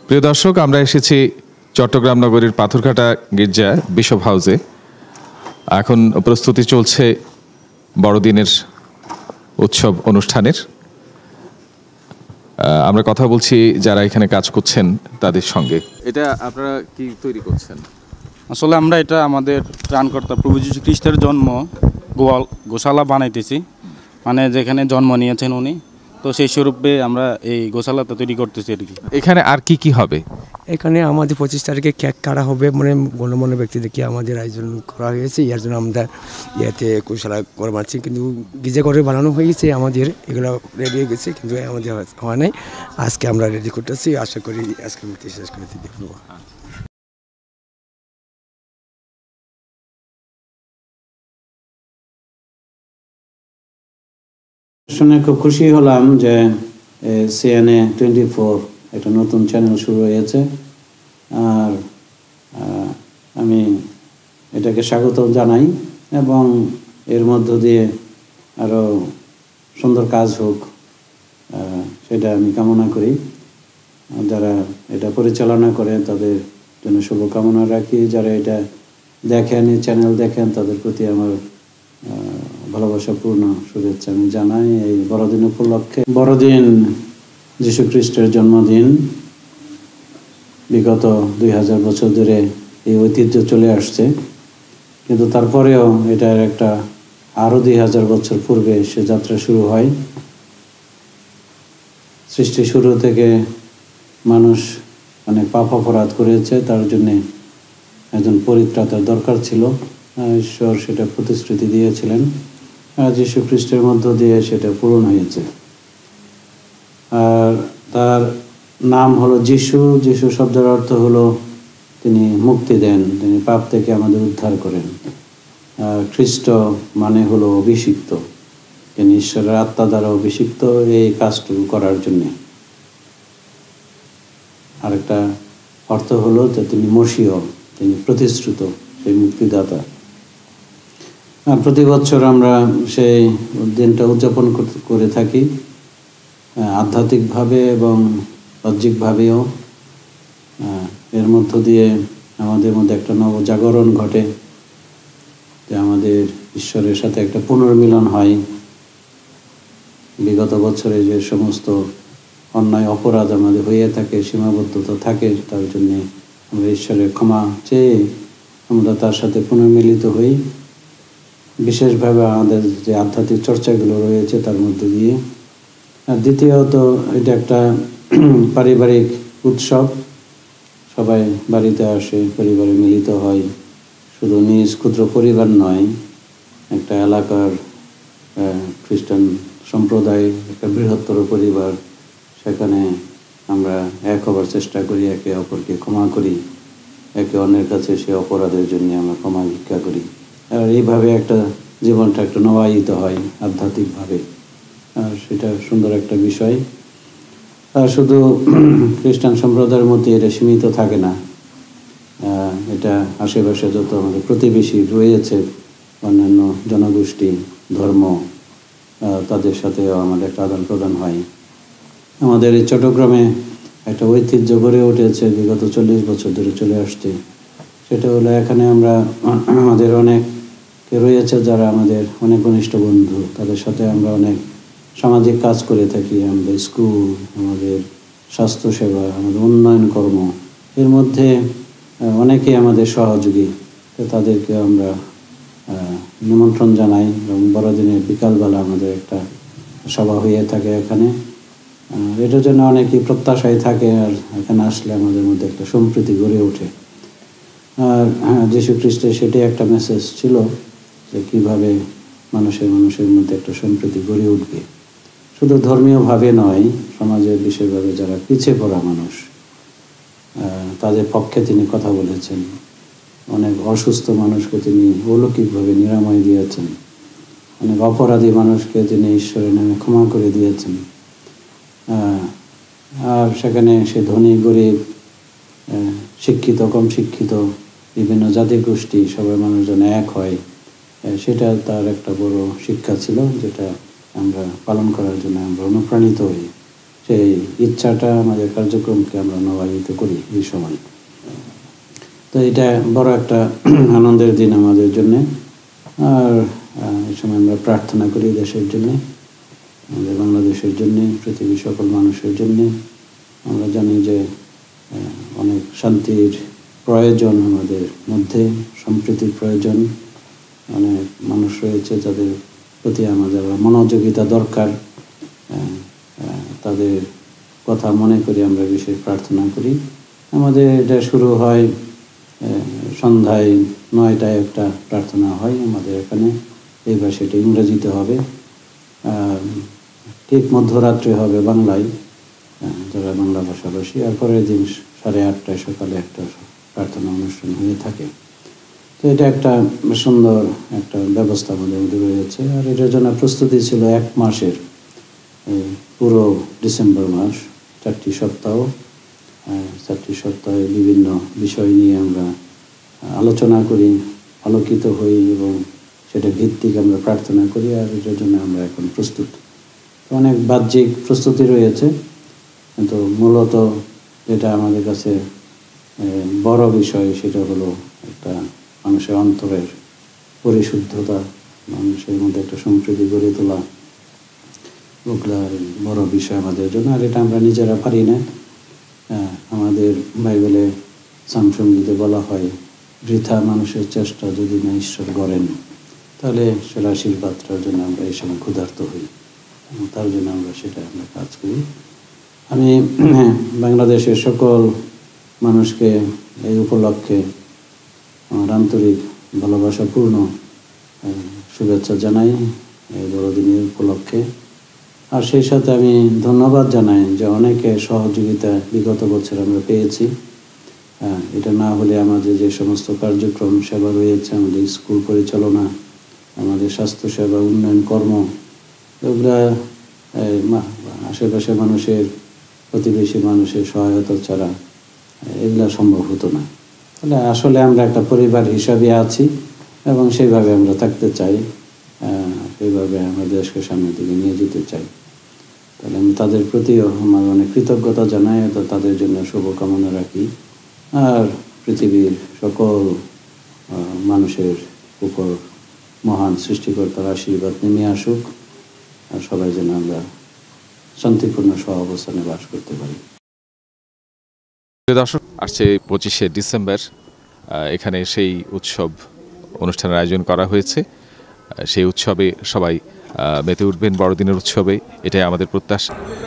প্রিয় দর্শক, আমরা এসেছি চট্টগ্রাম নগরীর পাথরঘাটা গির্জা বিশপ হাউসে। এখন প্রস্তুতি চলছে বড়দিনের উৎসব অনুষ্ঠানের। আমরা কথা বলছি যারা এখানে কাজ করছেন তাদের সঙ্গে। এটা আপনারা কি তৈরি করছেন? আসলে আমরা এটা আমাদের ত্রাণকর্তা প্রভু যীশু খ্রিস্টের জন্ম গোশালা বানাইতেছি, মানে যেখানে জন্ম নিয়েছেন উনি, তো সেই স্বরূপে আমরা এই গোশালাটা তৈরি করতেছি আর কি। এখানে আর কি কি হবে? এখানে আমাদের 25 তারিখে কেক কাটা হবে, মানে গণ্যমান্য ব্যক্তিদেরকে আমাদের আয়োজন করা হয়েছে। এর জন্য আমরা ইয়েতে গোশালা করে মারছি, কিন্তু গিজে করে বানানো হয়ে গেছে, আমাদের এগুলো রেডি হয়ে গেছে, কিন্তু আমাদের হওয়া নাই। আজকে আমরা রেডি করতেছি, আশা করি আজকের মধ্যে শেষ করে দিতে পারবো। শুনে খুব খুশি হলাম যে CNA 24 একটা নতুন চ্যানেল শুরু হয়েছে, আর আমি এটাকে স্বাগত জানাই এবং এর মধ্য দিয়ে আরও সুন্দর কাজ হোক সেটা আমি কামনা করি। যারা এটা পরিচালনা করে তাদের জন্য শুভকামনা রাখি। যারা এটা দেখেন, এই চ্যানেল দেখেন, তাদের প্রতি আমার ভালোবাসাপূর্ণ শুভেচ্ছা আমি জানাই। এই বড়দিন উপলক্ষে, বড়দিন যীশু খ্রিস্টের জন্মদিন, বিগত 2000 বছর ধরে এই ঐতিহ্য চলে আসছে, কিন্তু তারপরেও এটার একটা আরও 2000 বছর পূর্বে সে যাত্রা শুরু হয়। সৃষ্টি শুরু থেকে মানুষ অনেক পাপ অপরাধ করেছে, তার জন্যে একজন পরিত্রাতার দরকার ছিল। ঈশ্বর সেটা প্রতিশ্রুতি দিয়েছিলেন, যীশু খ্রিস্টের মধ্য দিয়ে সেটা পূরণ হয়েছে। আর তার নাম হলো যিশু। যিশু শব্দের অর্থ হলো তিনি মুক্তি দেন, তিনি পাপ থেকে আমাদের উদ্ধার করেন। আর খ্রিস্ট মানে হলো অভিষিক্ত, তিনি ঈশ্বরের আত্মা দ্বারা অভিষিক্ত এই কাজটুকু করার জন্যে। আরেকটা অর্থ হলো যে তিনি মসীহ, তিনি প্রতিশ্রুত সেই মুক্তিদাতা। প্রতি বছর আমরা সেই দিনটা উদযাপন করে থাকি, আধ্যাত্মিকভাবে এবং বাহ্যিকভাবেও। এর মধ্য দিয়ে আমাদের মধ্যে একটা নবজাগরণ ঘটে, যে আমাদের ঈশ্বরের সাথে একটা পুনর্মিলন হয়। বিগত বছরে যে সমস্ত অন্যায় অপরাধ আমাদের হয়ে থাকে, সীমাবদ্ধতা থাকে, তার জন্যে আমরা ঈশ্বরের ক্ষমা চেয়ে আমরা তার সাথে পুনর্মিলিত হই, বিশেষভাবে আমাদের যে আধ্যাত্মিক চর্চাগুলো রয়েছে তার মধ্যে দিয়ে। আর দ্বিতীয়ত, এটা একটা পারিবারিক উৎসব, সবাই বাড়িতে আসে, পরিবারে মিলিত হয়। শুধু নিজ ক্ষুদ্র পরিবার নয়, একটা এলাকার খ্রিস্টান সম্প্রদায়, একটা বৃহত্তর পরিবার, সেখানে আমরা এক হবার চেষ্টা করি, একে অপরকে ক্ষমা করি, একে অন্যের কাছে সে অপরাধের জন্য আমরা ক্ষমা ভিক্ষা করি। আর এইভাবে একটা জীবনটা একটু নবায়িত হয় আধ্যাত্মিকভাবে, আর সেটা সুন্দর একটা বিষয়। আর শুধু খ্রিস্টান সম্প্রদায়ের মধ্যে এটা সীমিত থাকে না, এটা আশেপাশে যত আমাদের প্রতিবেশী রয়েছে, অন্যান্য জনগোষ্ঠী, ধর্ম, তাদের সাথেও আমাদের একটা আদান প্রদান হয়। আমাদের এই চট্টগ্রামে একটা ঐতিহ্য গড়ে উঠেছে, বিগত 40 বছর ধরে চলে আসছে। সেটা হলো, এখানে আমরা আমাদের অনেক রয়েছে যারা আমাদের অনেক ঘনিষ্ঠ বন্ধু, তাদের সাথে আমরা অনেক সামাজিক কাজ করে থাকি। আমাদের স্কুল, আমাদের স্বাস্থ্যসেবা, আমাদের উন্নয়ন কর্ম, এর মধ্যে অনেকেই আমাদের সহযোগী। তো তাদেরকে আমরা নিমন্ত্রণ জানাই এবং বড়দিনের বিকালবেলা আমাদের একটা সভা হয়ে থাকে এখানে। এটার জন্য অনেকেই প্রত্যাশায় থাকে, আর এখানে আসলে আমাদের মধ্যে একটা সম্প্রীতি গড়ে ওঠে। আর যীশু খ্রিস্টের সেটাই একটা মেসেজ ছিল, যে কীভাবে মানুষের মধ্যে একটা সম্প্রীতি গড়ে উঠবে। শুধু ধর্মীয়ভাবে নয়, সমাজের বিশেষভাবে যারা পিছিয়ে পড়া মানুষ, তাদের পক্ষে তিনি কথা বলেছেন। অনেক অসুস্থ মানুষকে তিনি অলৌকিকভাবে নিরাময় দিয়েছেন, অনেক অপরাধী মানুষকে তিনি ঈশ্বরের নামে ক্ষমা করে দিয়েছেন। আর সেখানে সে ধনী গরিব, শিক্ষিত কম শিক্ষিত, বিভিন্ন জাতিগোষ্ঠী, সবাই মানুষজন এক হয়, সেটা তার একটা বড় শিক্ষা ছিল, যেটা আমরা পালন করার জন্য আমরা অনুপ্রাণিত হই। সেই ইচ্ছাটা আমাদের কার্যক্রমকে আমরা নবায়িত করি এই সময়। তো এটা বড় একটা আনন্দের দিন আমাদের জন্যে। আর এই সময় আমরা প্রার্থনা করি দেশের জন্যে, আমাদের বাংলাদেশের জন্যে, পৃথিবীর সকল মানুষের জন্যে। আমরা জানি যে অনেক শান্তির প্রয়োজন আমাদের মধ্যে, সম্প্রীতির প্রয়োজন। অনেক মানুষ রয়েছে যাদের প্রতি আমাদের মনোযোগিতা দরকার। তাদের কথা মনে করি আমরা বিশেষ প্রার্থনা করি। আমাদের এটা শুরু হয় সন্ধ্যায় 9টায় একটা প্রার্থনা হয় আমাদের এখানে, এইবার সেটা ইংরেজিতে হবে। ঠিক মধ্যরাত্রে হবে বাংলায়, যারা বাংলা ভাষাভাষী। আর পরের দিন 8:30টায় সকালে একটা প্রার্থনা অনুষ্ঠান হয়ে থাকে। তো এটা একটা সুন্দর একটা ব্যবস্থা আমাদের মধ্যে রয়েছে। আর এটার জন্য প্রস্তুতি ছিল 1 মাসের, পুরো ডিসেম্বর মাস, 4টি সপ্তাহ। 4টি সপ্তাহে বিভিন্ন বিষয় নিয়ে আমরা আলোচনা করি, আলোকিত হই এবং সেটা ভিত্তিক আমরা প্রার্থনা করি। আর এটার জন্য আমরা এখন প্রস্তুত। অনেক বাহ্যিক প্রস্তুতি রয়েছে, কিন্তু মূলত যেটা আমাদের কাছে বড় বিষয় সেটা হলো একটা মানুষের অন্তরের পরিশুদ্ধতা, মানুষের মধ্যে একটা সম্প্রীতি গড়ে তোলা। ওগুলা বড় বিষয় আমাদের জন্য। আর এটা আমরা নিজেরা পারি না। আমাদের বাইবেলে সামসঙ্গীতে বলা হয়, বৃথা মানুষের চেষ্টা যদি না ঈশ্বর গড়েন, তাহলে সেটা আশীর্বাদটার জন্য আমরা এই সময় ক্ষুধার্ত হই। তার জন্য আমরা কাজ করি। আমি বাংলাদেশের সকল মানুষকে এই উপলক্ষে আমার আন্তরিক ভালোবাসাপূর্ণ শুভেচ্ছা জানাই এই বড়দিনের উপলক্ষে। আর সেই সাথে আমি ধন্যবাদ জানাই যে অনেকে সহযোগিতা বিগত বছর আমরা পেয়েছি। এটা না হলে আমাদের যে সমস্ত কার্যক্রম সেবা রয়েছে, আমাদের স্কুল পরিচালনা, আমাদের স্বাস্থ্যসেবা, উন্নয়ন কর্ম, এগুলা আশেপাশে মানুষের, প্রতিবেশী মানুষের সহায়তা ছাড়া এগুলা সম্ভব হতো না। তাহলে আসলে আমরা একটা পরিবার হিসাবে আছি এবং সেইভাবে আমরা থাকতে চাই, সেইভাবে আমরা দেশকে সামনের দিকে নিয়ে যেতে চাই। তাহলে আমি তাদের প্রতিও আমার অনেক কৃতজ্ঞতা জানাই, তাদের জন্য শুভকামনা রাখি। আর পৃথিবীর সকল মানুষের উপর মহান সৃষ্টিকর্তার আশীর্বাদ নেমে আসুক, আর সবাই যেন আমরা শান্তিপূর্ণ সহাবস্থানে বাস করতে পারি। দর্শক, আসছে 25শে ডিসেম্বর, এখানে সেই উৎসব অনুষ্ঠানের আয়োজন করা হয়েছে। সেই উৎসবে সবাই মেতে উঠবেন, বড়দিনের উৎসবে, এটাই আমাদের প্রত্যাশা।